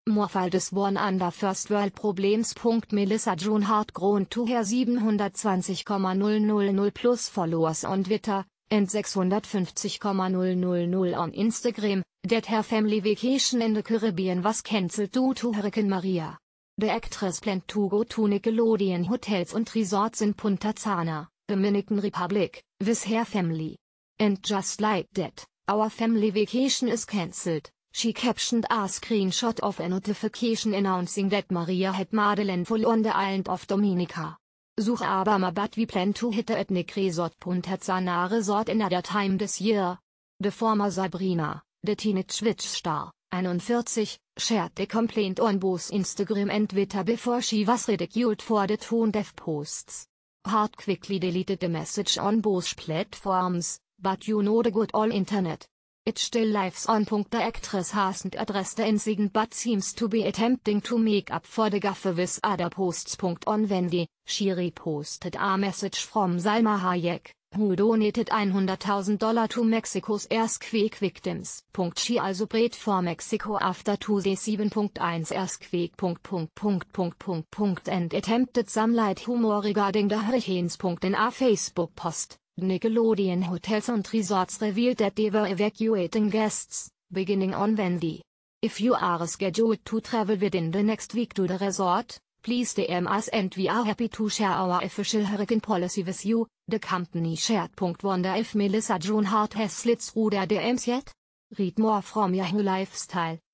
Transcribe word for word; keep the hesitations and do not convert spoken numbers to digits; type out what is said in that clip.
More Faldes One Under First World Problems. Melissa June Hart grown to her siebenhundertzwanzig.000 plus Followers on Twitter, and sechshundertfünfzig.000 on Instagram, that her family vacation in the Caribbean was cancelled due to Hurricane Maria. The actress planned to go to Nickelodeon hotels and resorts in Punta Cana, Dominican Republic, with her family. And just like that, our family vacation is cancelled, she captioned a screenshot of a notification announcing that Maria had Madeleine fall on the island of Dominica. Such Obama but we plan to hit the ethnic resort Punta Cana resort another time this year. The former Sabrina, the teenage witch star, forty-one, shared the complaint on both Instagram and Twitter before she was ridiculed for the tone-deaf posts. Hart quickly deleted the message on both platforms, but you know the good old internet. It still lives on. The actress hasn't addressed the incident but seems to be attempting to make up for the gaffe with other posts. On Wendy, she reposted a message from Salma Hayek, who donated one hundred thousand dollars to Mexico's earthquake victims. She also prayed for Mexico after Tuesday seven point one earthquake. And attempted some light humor regarding the hurricanes. In a Facebook post, Nickelodeon hotels and resorts revealed that they were evacuating guests, beginning on Wednesday. If you are scheduled to travel within the next week to the resort, please D M us and we are happy to share our official hurricane policy with you, the company shared. Wonder if Melissa June Hart has slid through their D Ms yet? Read more from Yahoo Lifestyle.